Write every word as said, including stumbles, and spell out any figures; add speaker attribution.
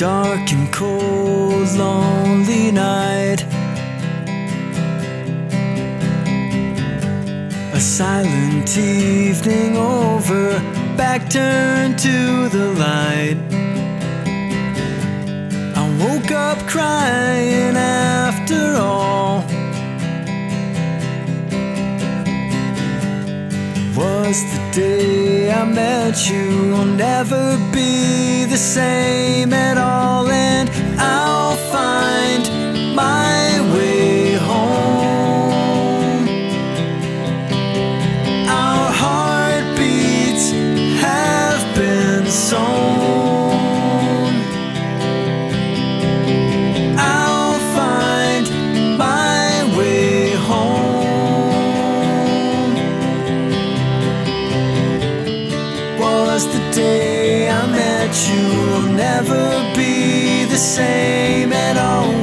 Speaker 1: dark and cold, lonely night. A silent evening over, back turned to the light. I woke up crying after all. Was the day I met you. Will never be the same at all, and I'll find my way home. Our heartbeats have been sown. I'll find my way home. Was the day I met you. Will never be the same at all.